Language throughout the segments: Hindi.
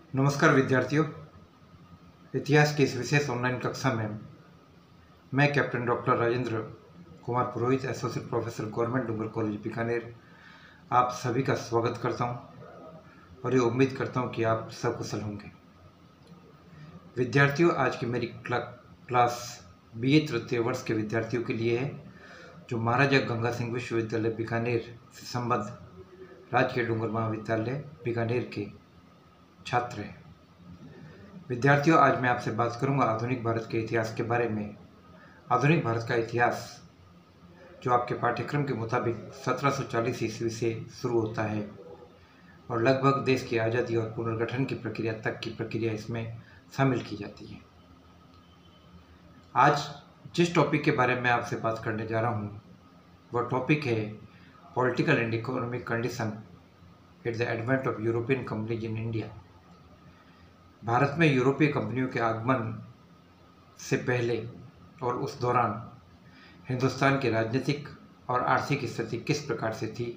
नमस्कार विद्यार्थियों। इतिहास की इस विशेष ऑनलाइन कक्षा में मैं captain doctor Rajendra Kumar Purohit, associate professor, government Dungar college Bikaner, आप सभी का स्वागत करता हूं और ये उम्मीद करता हूं कि आप सकुशल होंगे। विद्यार्थियों, आज की मेरी क्लास BA तृतीय वर्ष के विद्यार्थियों के लिए है जो महाराजा गंगा सिंह विश्वविद्यालय बीकानेर से संबद्ध राजकीय डूंगर महाविद्यालय बीकानेर के छात्र हैं। विद्यार्थियों, आज मैं आपसे बात करूंगा आधुनिक भारत के इतिहास के बारे में। आधुनिक भारत का इतिहास जो आपके पाठ्यक्रम के मुताबिक 1740 ईस्वी से शुरू होता है और लगभग देश की आज़ादी और पुनर्गठन की प्रक्रिया तक की प्रक्रिया इसमें शामिल की जाती है। आज जिस टॉपिक के बारे में आपसे बात करने जा रहा हूँ वह टॉपिक है political and economic condition at the advent of European companies in India. Bharat में यूरोपीय कंपनियों के आगमन से पहले और उस दौरान हिंदुस्तान की राजनीतिक और आर्थिक स्थिति किस प्रकार से थी,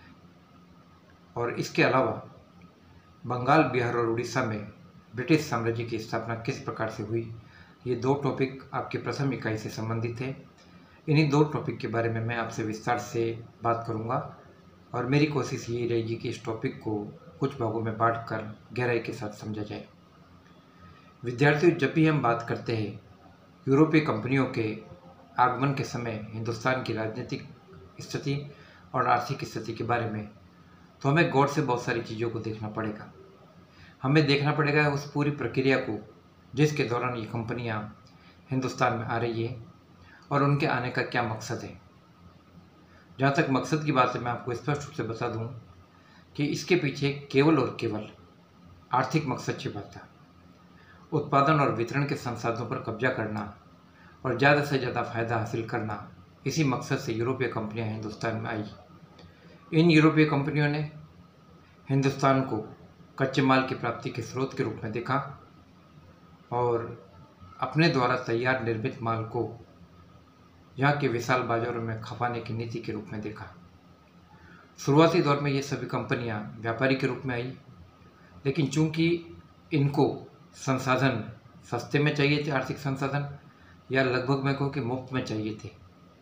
और इसके अलावा बंगाल, बिहार और उड़ीसा में ब्रिटिश साम्राज्य की स्थापना किस प्रकार से हुई, ये दो टॉपिक आपकी प्रथम इकाई से संबंधित है। इन्हीं दो टॉपिक के बारे में मैं आपसे विस्तार से बात करूंगा और मेरी कोशिश यही रहेगी कि इस टॉपिक को कुछ भागों में बांटकर गहराई के साथ समझा जाए। विद्यार्थियों, जब भी हम बात करते हैं यूरोपीय कंपनियों के आगमन के समय हिंदुस्तान की राजनीतिक स्थिति और आर्थिक स्थिति के बारे में, तो हमें गौर से बहुत सारी चीज़ों को देखना पड़ेगा। हमें देखना पड़ेगा उस पूरी प्रक्रिया को जिसके दौरान ये कंपनियां हिंदुस्तान में आ रही है और उनके आने का क्या मकसद है। जहाँ तक मकसद की बात है, मैं आपको स्पष्ट रूप से बता दूँ कि इसके पीछे केवल और केवल आर्थिक मकसद छिपा था। उत्पादन और वितरण के संसाधनों पर कब्जा करना और ज़्यादा से ज़्यादा फायदा हासिल करना, इसी मकसद से यूरोपीय कंपनियां हिंदुस्तान में आई। इन यूरोपीय कंपनियों ने हिंदुस्तान को कच्चे माल की प्राप्ति के स्रोत के रूप में देखा और अपने द्वारा तैयार निर्मित माल को यहाँ के विशाल बाजारों में खपाने की नीति के रूप में देखा। शुरुआती दौर में ये सभी कंपनियां व्यापारी के रूप में आई, लेकिन चूंकि इनको संसाधन सस्ते में चाहिए थे, आर्थिक संसाधन, या लगभग मैं कहूँ कि मुफ्त में चाहिए थे,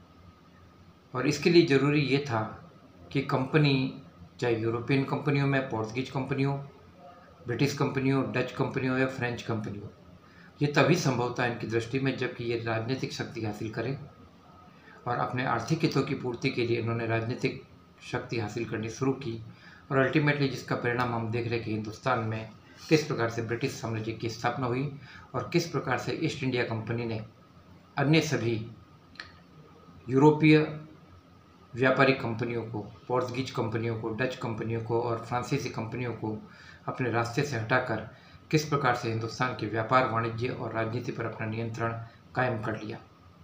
और इसके लिए ज़रूरी ये था कि कंपनी, चाहे यूरोपियन कंपनियों में पोर्तुगीज कंपनियों, ब्रिटिश कंपनियों, डच कंपनियों या फ्रेंच कंपनियों, ये तभी संभव था इनकी दृष्टि में जबकि ये राजनीतिक शक्ति हासिल करें, और अपने आर्थिक हितों की पूर्ति के लिए इन्होंने राजनीतिक शक्ति हासिल करनी शुरू की। और अल्टीमेटली जिसका परिणाम हम देख रहे हैं कि हिंदुस्तान में किस प्रकार से ब्रिटिश साम्राज्य की स्थापना हुई और किस प्रकार से ईस्ट इंडिया कंपनी ने अन्य सभी यूरोपीय व्यापारिक कंपनियों को, पोर्तुगीज कंपनियों को, डच कंपनियों को और फ्रांसीसी कंपनियों को अपने रास्ते से हटाकर किस प्रकार से हिंदुस्तान के व्यापार, वाणिज्य और राजनीति पर अपना नियंत्रण कायम कर लिया।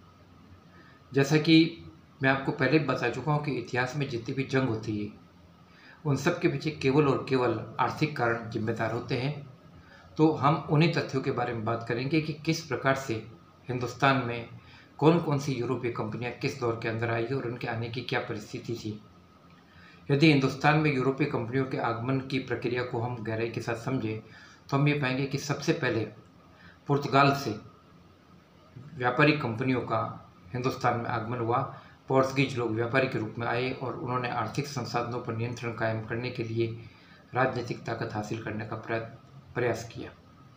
जैसा कि मैं आपको पहले बता चुका हूँ कि इतिहास में जितनी भी जंग होती है उन सब के पीछे केवल और केवल आर्थिक कारण जिम्मेदार होते हैं। तो हम उन्हीं तथ्यों के बारे में बात करेंगे कि किस प्रकार से हिंदुस्तान में कौन कौन सी यूरोपीय कंपनियां किस दौर के अंदर आई और उनके आने की क्या परिस्थिति थी। यदि हिंदुस्तान में यूरोपीय कंपनियों के आगमन की प्रक्रिया को हम गहराई के साथ समझें तो हम ये पाएंगे कि सबसे पहले पुर्तगाल से व्यापारिक कंपनियों का हिंदुस्तान में आगमन हुआ। पोर्तुगीज लोग व्यापारी के रूप में आए और उन्होंने आर्थिक संसाधनों पर नियंत्रण कायम करने के लिए राजनीतिक ताकत हासिल करने का प्रयास किया।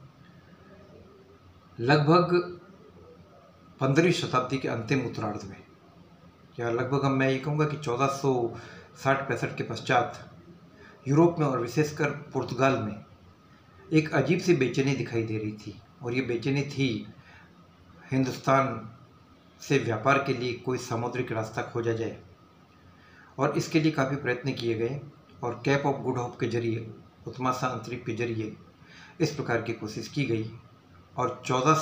लगभग 15वीं शताब्दी के अंतिम उत्तरार्ध में, या लगभग मैं ये कहूँगा कि 1460-65 के पश्चात यूरोप में और विशेषकर पुर्तगाल में एक अजीब सी बेचैनी दिखाई दे रही थी, और ये बेचैनी थी हिंदुस्तान से व्यापार के लिए कोई सामुद्रिक रास्ता खोजा जाए, और इसके लिए काफ़ी प्रयत्न किए गए और कैप ऑफ गुड होप के जरिए, उत्मासा अंतरिक्ष के जरिए इस प्रकार की कोशिश की गई। और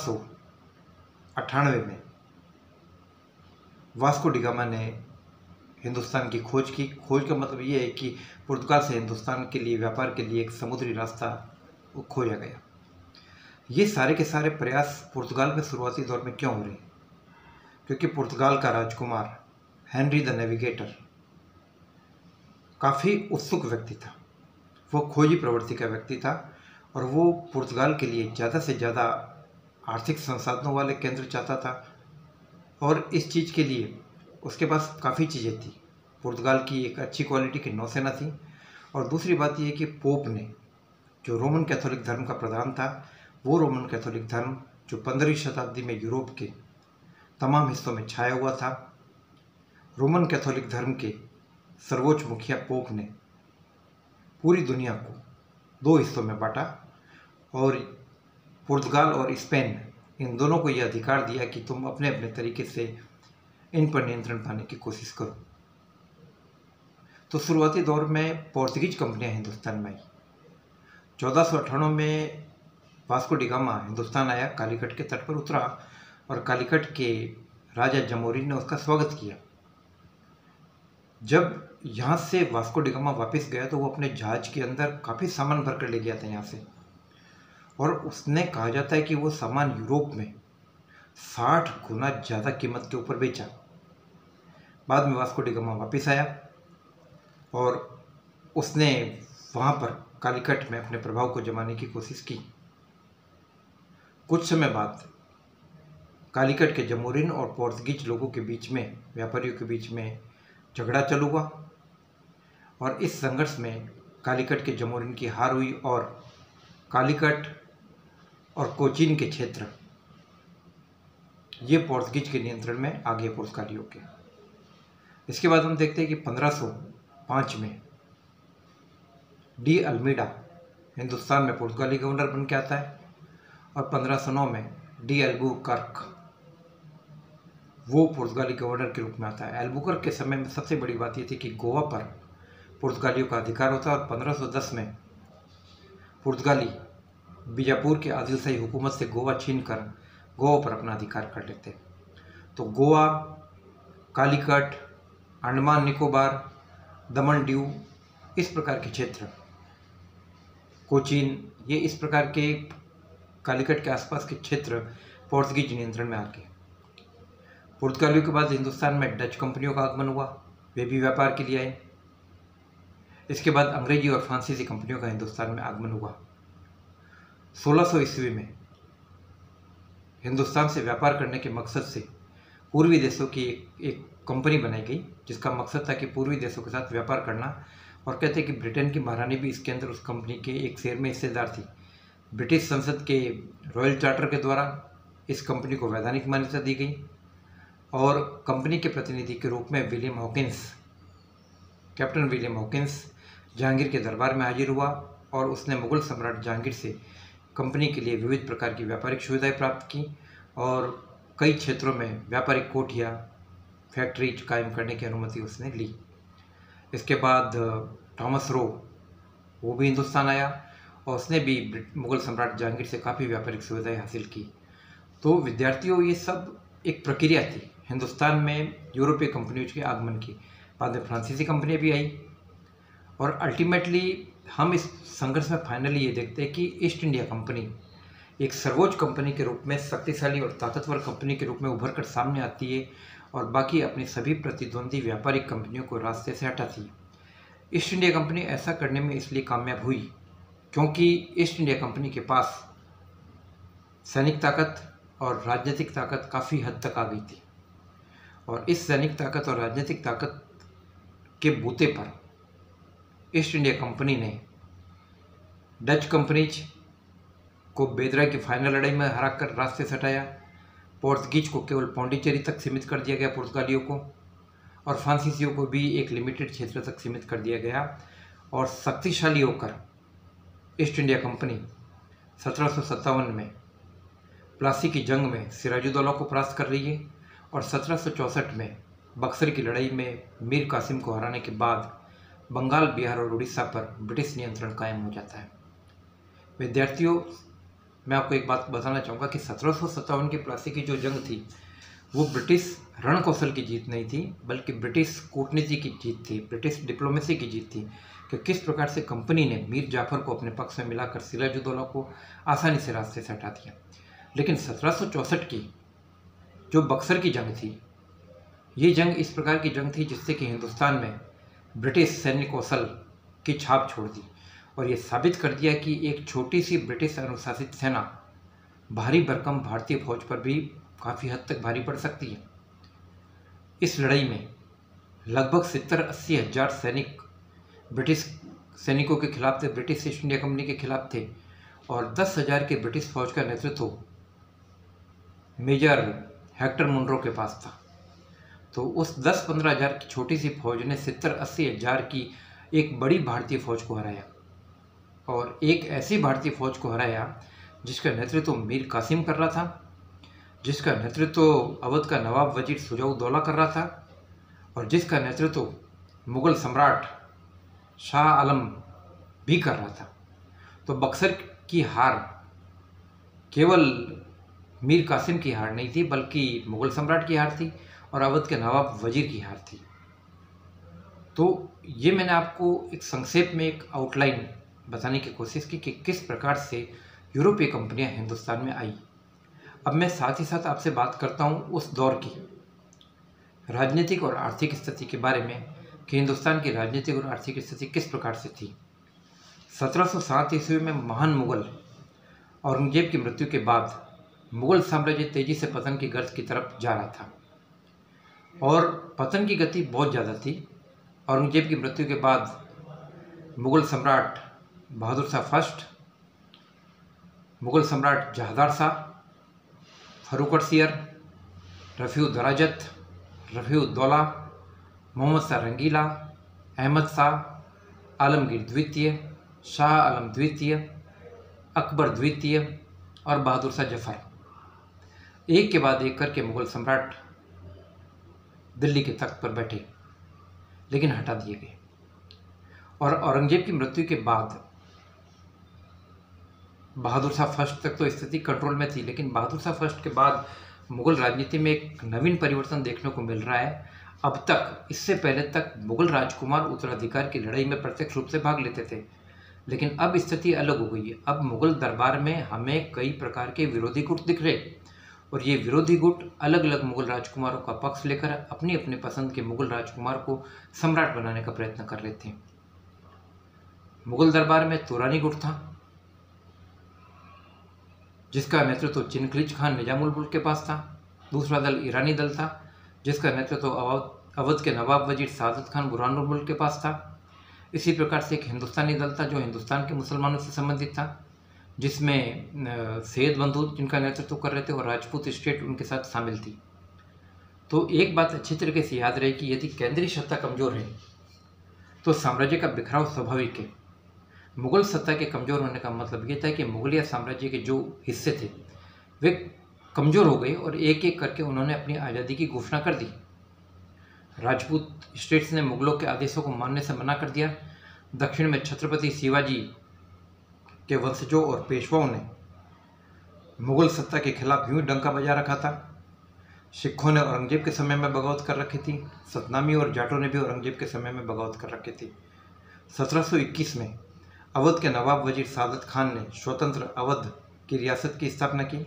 1498 में वास्को डी गामा ने हिंदुस्तान की खोज की। खोज का मतलब ये है कि पुर्तगाल से हिंदुस्तान के लिए व्यापार के लिए एक समुद्री रास्ता खोजा गया। ये सारे के सारे प्रयास पुर्तगाल में शुरुआती दौर में क्यों हो रहे हैं? क्योंकि पुर्तगाल का राजकुमार हेनरी द नेविगेटर काफ़ी उत्सुक व्यक्ति था, वो खोजी प्रवृत्ति का व्यक्ति था और वो पुर्तगाल के लिए ज़्यादा से ज़्यादा आर्थिक संसाधनों वाले केंद्र चाहता था। और इस चीज़ के लिए उसके पास काफ़ी चीज़ें थी। पुर्तगाल की एक अच्छी क्वालिटी की नौसेना थी, और दूसरी बात यह कि पोप ने, जो रोमन कैथोलिक धर्म का प्रधान था, वो रोमन कैथोलिक धर्म जो 15वीं शताब्दी में यूरोप के तमाम हिस्सों में छाया हुआ था, रोमन कैथोलिक धर्म के सर्वोच्च मुखिया पोप ने पूरी दुनिया को 2 हिस्सों में बांटा, और पुर्तगाल और स्पेन, इन दोनों को यह अधिकार दिया कि तुम अपने अपने तरीके से इन पर नियंत्रण पाने की कोशिश करो। तो शुरुआती दौर में पोर्तुगीज कंपनियां हिंदुस्तान में आई। 1498 में वास्को डी गामा हिंदुस्तान आया, कालीकट के तट पर उतरा, और कालीकट के राजा जमोरिन ने उसका स्वागत किया। जब यहाँ से वास्को डी गामा वापस गया तो वो अपने जहाज के अंदर काफ़ी सामान भर कर ले गया था यहाँ से, और उसने, कहा जाता है कि वो सामान यूरोप में 60 गुना ज़्यादा कीमत के ऊपर बेचा। बाद में वास्को डी गामा वापस आया और उसने वहाँ पर कालीकट में अपने प्रभाव को जमाने की कोशिश की। कुछ समय बाद कालीकट के जमोरिन और पोर्तुगीज लोगों के बीच में, व्यापारियों के बीच में झगड़ा चालू हुआ, और इस संघर्ष में कालीकट के जमोरिन की हार हुई, और कालीकट और कोचीन के क्षेत्र ये पोर्तुगीज के नियंत्रण में आ गए पुर्तगालियों के। इसके बाद हम देखते हैं कि 1505 में डी अल्मीडा हिंदुस्तान में पुर्तगाली गवर्नर बन के आता है, और 1509 में डी अल्बुकर्क वो पुर्तगाली गवर्नर के रूप में आता है। अल्बुकर्क के समय में सबसे बड़ी बात ये थी कि गोवा पर पुर्तगालियों का अधिकार होता है, और 1510 में पुर्तगाली बीजापुर के आदिलशाही हुकूमत से गोवा छीनकर गोवा पर अपना अधिकार कर लेते। तो गोवा, कालीकट, अंडमान निकोबार, दमन दीव, इस प्रकार के क्षेत्र, कोचीन, ये इस प्रकार के कालीकट के आसपास के क्षेत्र पोर्तुगीज नियंत्रण में आ गए। पुर्तगालियों के बाद हिंदुस्तान में डच कंपनियों का आगमन हुआ, वे भी व्यापार के लिए आए। इसके बाद अंग्रेजी और फ्रांसीसी कंपनियों का हिंदुस्तान में आगमन हुआ। 1600 ईस्वी में हिंदुस्तान से व्यापार करने के मकसद से पूर्वी देशों की एक कंपनी बनाई गई, जिसका मकसद था कि पूर्वी देशों के साथ व्यापार करना। और कहते हैं कि ब्रिटेन की महारानी भी इसके अंदर उस कंपनी के एक शेयर में हिस्सेदार थी। ब्रिटिश संसद के रॉयल चार्टर के द्वारा इस कंपनी को वैधानिक मान्यता दी गई, और कंपनी के प्रतिनिधि के रूप में William Hawkins, captain William Hawkins Jahangir के दरबार में हाजिर हुआ, और उसने मुगल सम्राट जहांगीर से कंपनी के लिए विविध प्रकार की व्यापारिक सुविधाएं प्राप्त की, और कई क्षेत्रों में व्यापारिक कोठियाँ, फैक्ट्री कायम करने की अनुमति उसने ली। इसके बाद थॉमस रो, वो भी हिंदुस्तान आया, और उसने भी मुगल सम्राट जहांगीर से काफ़ी व्यापारिक सुविधाएं हासिल की। तो विद्यार्थियों, ये सब एक प्रक्रिया थी हिंदुस्तान में यूरोपीय कंपनियों के आगमन की। बाद में फ्रांसीसी कंपनियाँ भी आई, और अल्टीमेटली हम इस संघर्ष में फाइनली ये देखते हैं कि ईस्ट इंडिया कंपनी एक सर्वोच्च कंपनी के रूप में, शक्तिशाली और ताकतवर कंपनी के रूप में उभर कर सामने आती है, और बाकी अपनी सभी प्रतिद्वंदी व्यापारिक कंपनियों को रास्ते से हटाती है। ईस्ट इंडिया कंपनी ऐसा करने में इसलिए कामयाब हुई क्योंकि ईस्ट इंडिया कंपनी के पास सैनिक ताकत और राजनीतिक ताकत काफ़ी हद तक आ गई थी, और इस सैनिक ताकत और राजनीतिक ताकत के बूते पर ईस्ट इंडिया कंपनी ने डच कंपनीज को बेदरा की फाइनल लड़ाई में हराकर रास्ते से हटाया। पोर्तुगीज को केवल पौंडीचेरी तक सीमित कर दिया गया पुर्तगालियों को, और फ्रांसीसियों को भी एक लिमिटेड क्षेत्र तक सीमित कर दिया गया। और शक्तिशाली होकर ईस्ट इंडिया कंपनी 1757 में प्लासी की जंग में सिराजुद्दौला को परास्त कर रही है, और 1764 में बक्सर की लड़ाई में मीर कासिम को हराने के बाद बंगाल, बिहार और उड़ीसा पर ब्रिटिश नियंत्रण कायम हो जाता है। विद्यार्थियों, मैं आपको एक बात बताना चाहूँगा कि 1757 की प्लासी की जो जंग थी, वो ब्रिटिश रण कौशल की जीत नहीं थी, बल्कि ब्रिटिश कूटनीति की जीत थी, ब्रिटिश डिप्लोमेसी की जीत थी, कि किस प्रकार से कंपनी ने मीर जाफर को अपने पक्ष में मिलाकर सिराजुद्दौला को आसानी से रास्ते से हटा दिया। लेकिन 1764 की जो बक्सर की जंग थी, ये जंग इस प्रकार की जंग थी जिससे कि हिंदुस्तान में ब्रिटिश सैन्य कौशल की छाप छोड़ दी, और ये साबित कर दिया कि एक छोटी सी ब्रिटिश अनुशासित सेना भारी भरकम भारतीय फौज पर भी काफ़ी हद तक भारी पड़ सकती है। इस लड़ाई में लगभग 70-80 हज़ार सैनिक ब्रिटिश सैनिकों के खिलाफ थे, ब्रिटिश ईस्ट इंडिया कंपनी के खिलाफ थे, और 10,000 के ब्रिटिश फौज का नेतृत्व मेजर हेक्टर मुनरो के पास था। तो उस 10-15 हज़ार की छोटी सी फौज ने 70-80 हज़ार की एक बड़ी भारतीय फौज को हराया, और एक ऐसी भारतीय फौज को हराया जिसका नेतृत्व मीर कासिम कर रहा था, जिसका नेतृत्व अवध का नवाब वजीर सुजा-उद-दौला कर रहा था, और जिसका नेतृत्व मुग़ल सम्राट शाह आलम भी कर रहा था। तो बक्सर की हार केवल मीर कासिम की हार नहीं थी, बल्कि मुग़ल सम्राट की हार थी और अवध के नवाब वजीर की हार थी। तो ये मैंने आपको एक संक्षेप में एक आउटलाइन बताने की कोशिश की कि किस प्रकार से यूरोपीय कंपनियां हिंदुस्तान में आई। अब मैं साथ ही साथ आपसे बात करता हूं उस दौर की राजनीतिक और आर्थिक स्थिति के बारे में कि हिंदुस्तान की राजनीतिक और आर्थिक स्थिति किस प्रकार से थी। 1707 ईस्वी में महान मुग़ल औरंगजेब की मृत्यु के बाद मुग़ल साम्राज्य तेजी से पतन की गर्त की तरफ जा रहा था, और पतन की गति बहुत ज़्यादा थी। औरंगजेब की मृत्यु के बाद मुग़ल सम्राट बहादुर शाह फर्स्ट, मुग़ल सम्राट जहांदार शाह, फर्रुखसियर, रफ़ी-उद-दराजत, रफ़ी-उद-दौला, मोहम्मद शाह रंगीला, अहमद शाह, आलमगीर द्वितीय, शाह आलम द्वितीय, अकबर द्वितीय और बहादुर शाह जफ़र, एक के बाद एक करके मुग़ल सम्राट दिल्ली के तख्त पर बैठे, लेकिन हटा दिए गए। और औरंगजेब की मृत्यु के बाद बहादुर शाह फर्स्ट तक तो स्थिति कंट्रोल में थी, लेकिन बहादुर शाह फर्स्ट के बाद मुग़ल राजनीति में एक नवीन परिवर्तन देखने को मिल रहा है। अब तक, इससे पहले तक मुग़ल राजकुमार उत्तराधिकार की लड़ाई में प्रत्यक्ष रूप से भाग लेते थे, लेकिन अब स्थिति अलग हो गई है। अब मुग़ल दरबार में हमें कई प्रकार के विरोधी गुट दिख रहे, और ये विरोधी गुट अलग अलग मुग़ल राजकुमारों का पक्ष लेकर अपनी अपनी पसंद के मुग़ल राजकुमार को सम्राट बनाने का प्रयत्न कर रहे थे। मुग़ल दरबार में तुरानी गुट था, जिसका नेतृत्व चिनखलीज खान निजामुल मुल्क के पास था। दूसरा दल ईरानी दल था, जिसका नेतृत्व अवध के नवाब वजीर सादत खान बुरहानुल मुल्क के पास था। इसी प्रकार से एक हिंदुस्तानी दल था जो हिंदुस्तान के मुसलमानों से संबंधित था, जिसमें सैयद बंधु जिनका नेतृत्व कर रहे थे और राजपूत स्टेट उनके साथ शामिल थी। तो एक बात अच्छी तरीके से याद रहे कि यदि केंद्रीय सत्ता कमज़ोर है तो साम्राज्य का बिखराव स्वाभाविक है। मुग़ल सत्ता के कमज़ोर होने का मतलब ये था कि मुग़लिया साम्राज्य के जो हिस्से थे वे कमज़ोर हो गए, और एक एक करके उन्होंने अपनी आज़ादी की घोषणा कर दी। राजपूत स्टेट्स ने मुग़लों के आदेशों को मानने से मना कर दिया। दक्षिण में छत्रपति शिवाजी के वंशजों और पेशवाओं ने मुग़ल सत्ता के खिलाफ यूं डंका बजा रखा था। सिखों ने औरंगजेब के समय में बगावत कर रखी थी। सतनामी और जाटों ने भी औरंगजेब के समय में बगावत कर रखी थी। 1721 में अवध के नवाब वजीर सादत खान ने स्वतंत्र अवध की रियासत की स्थापना की।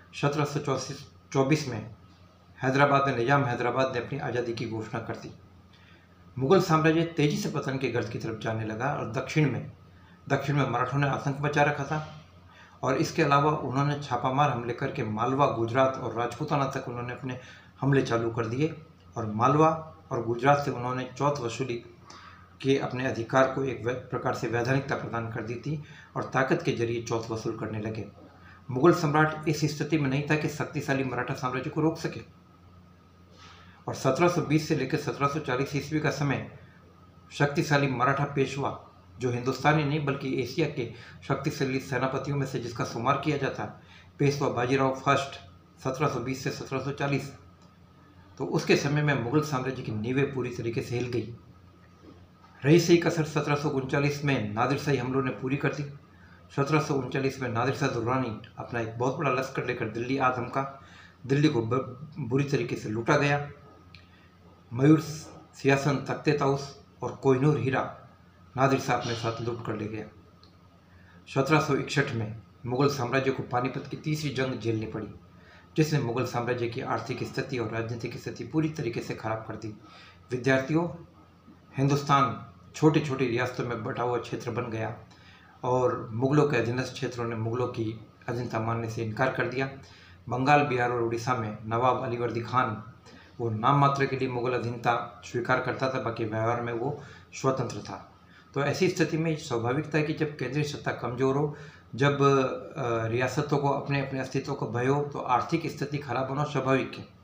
1724 में हैदराबाद में निजाम हैदराबाद ने अपनी आज़ादी की घोषणा कर दी। मुग़ल साम्राज्य तेजी से पतन के गर्त की तरफ जाने लगा, और दक्षिण में मराठों ने आतंक मचा रखा था, और इसके अलावा उन्होंने छापामार हमले करके मालवा, गुजरात और राजपूताना तक उन्होंने अपने हमले चालू कर दिए, और मालवा और गुजरात से उन्होंने चौथ वसूली के अपने अधिकार को एक प्रकार से वैधानिकता प्रदान कर दी थी, और ताकत के जरिए चौथ वसूल करने लगे। मुग़ल सम्राट इस स्थिति में नहीं था कि शक्तिशाली मराठा साम्राज्य को रोक सके, और 1720 से लेकर 1740 ईस्वी का समय शक्तिशाली मराठा पेशवा, जो हिंदुस्तानी नहीं बल्कि एशिया के शक्तिशाली सेनापतियों में से जिसका शुमार किया जाता, पेशवा बाजीराव फर्स्ट 1720 से 1740, तो उसके समय में मुग़ल साम्राज्य की नींवें पूरी तरीके से हिल गई। रही सही कसर 1739 में नादिर शाही हमलों ने पूरी कर दी। 1739 में नादिर शाह दुर्रानी अपना एक बहुत बड़ा लश्कर लेकर दिल्ली आ धमका। दिल्ली को बुरी तरीके से लूटा गया। मयूर सियासन, तख्ते ताउस और कोहिनूर हीरा नादिर शाह अपने साथ लूट कर ले गया। 1761 में मुग़ल साम्राज्य को पानीपत की तीसरी जंग झेलनी पड़ी, जिसने मुग़ल साम्राज्य की आर्थिक स्थिति और राजनीतिक स्थिति पूरी तरीके से खराब कर दी। विद्यार्थियों, हिंदुस्तान छोटी छोटी रियासतों में बटा हुआ क्षेत्र बन गया। और मुग़लों के अधीनस्थ क्षेत्रों ने मुग़लों की अधीनता मानने से इनकार कर दिया। बंगाल, बिहार और उड़ीसा में नवाब अलीवर्दी खान वो नाम मात्र के लिए मुग़ल अधीनता स्वीकार करता था, बाकी व्यवहार में वो स्वतंत्र था। तो ऐसी स्थिति में स्वाभाविक था कि जब केंद्रीय सत्ता कमज़ोर हो, जब रियासतों को अपने अपने अस्तित्व को भय हो, तो आर्थिक स्थिति खराब होना स्वाभाविक है।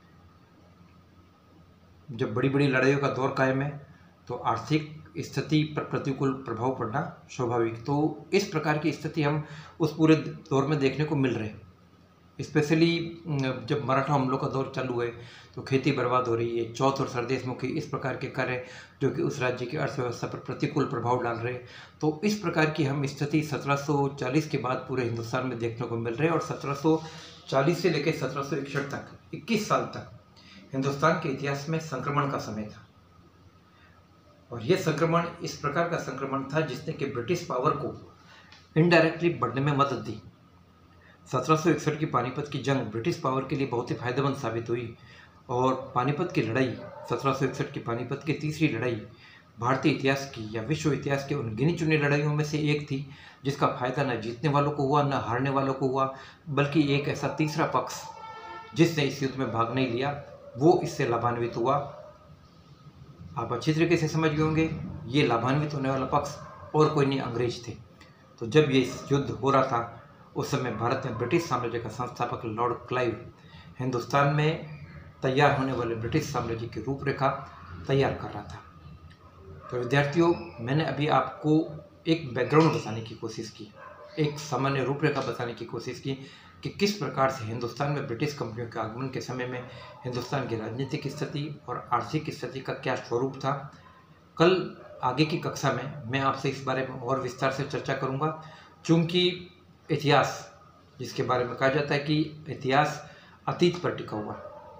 जब बड़ी बड़ी लड़ाइयों का दौर कायम है तो आर्थिक स्थिति पर प्रतिकूल प्रभाव पड़ना स्वाभाविक। तो इस प्रकार की स्थिति हम उस पूरे दौर में देखने को मिल रहे हैं। स्पेशली जब मराठा हमलों का दौर चालू है तो खेती बर्बाद हो रही है, चौथ और सरदेशमुखी इस प्रकार के कार्य जो कि उस राज्य की अर्थव्यवस्था पर प्रतिकूल प्रभाव डाल रहे हैं। तो इस प्रकार की हम स्थिति 1740 के बाद पूरे हिंदुस्तान में देखने को मिल रहे हैं। और 1740 से लेकर 1761 तक 21 साल तक हिंदुस्तान के इतिहास में संक्रमण का समय था। और यह संक्रमण इस प्रकार का संक्रमण था जिसने कि ब्रिटिश पावर को इनडायरेक्टली बढ़ने में मदद दी। 1761 की पानीपत की जंग ब्रिटिश पावर के लिए बहुत ही फायदेमंद साबित हुई। और पानीपत की लड़ाई, 1761 की पानीपत की तीसरी लड़ाई भारतीय इतिहास की या विश्व इतिहास के उन गिनी चुनी लड़ाइयों में से एक थी जिसका फायदा न जीतने वालों को हुआ न हारने वालों को हुआ, बल्कि एक ऐसा तीसरा पक्ष जिसने इस युद्ध में भाग नहीं लिया वो इससे लाभान्वित हुआ। आप अच्छी तरीके से समझ गए होंगे, ये लाभान्वित होने वाला पक्ष और कोई नहीं, अंग्रेज थे। तो जब ये युद्ध हो रहा था उस समय भारत में ब्रिटिश साम्राज्य का संस्थापक लॉर्ड क्लाइव हिंदुस्तान में तैयार होने वाले ब्रिटिश साम्राज्य की रूपरेखा तैयार कर रहा था। तो विद्यार्थियों, मैंने अभी आपको एक बैकग्राउंड बताने की कोशिश की, एक सामान्य रूपरेखा बताने की कोशिश की कि किस प्रकार से हिंदुस्तान में ब्रिटिश कंपनियों के आगमन के समय में हिंदुस्तान की राजनीतिक स्थिति और आर्थिक स्थिति का क्या स्वरूप था। कल आगे की कक्षा में मैं आपसे इस बारे में और विस्तार से चर्चा करूँगा, चूँकि इतिहास जिसके बारे में कहा जाता है कि इतिहास अतीत पर टिका हुआ।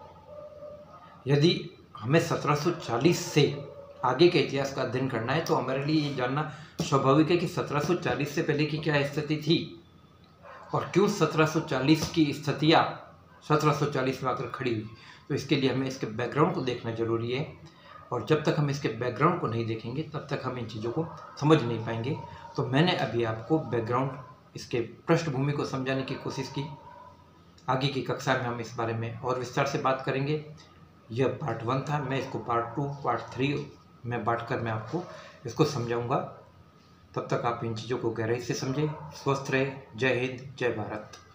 यदि हमें 1740 से आगे के इतिहास का अध्ययन करना है तो हमारे लिए ये जानना स्वाभाविक है कि 1740 से पहले की क्या स्थिति थी और क्यों 1740 की स्थितियाँ 1740 में आकर खड़ी हुई। तो इसके लिए हमें इसके बैकग्राउंड को देखना जरूरी है। और जब तक हम इसके बैकग्राउंड को नहीं देखेंगे तब तक हम इन चीज़ों को समझ नहीं पाएंगे। तो मैंने अभी आपको बैकग्राउंड, इसके पृष्ठभूमि को समझाने की कोशिश की। आगे की कक्षा में हम इस बारे में और विस्तार से बात करेंगे। यह पार्ट 1 था, मैं इसको पार्ट 2, पार्ट 3 में बांटकर मैं आपको इसको समझाऊंगा। तब तक आप इन चीज़ों को गहराई से समझें। स्वस्थ रहे। जय हिंद, जय भारत।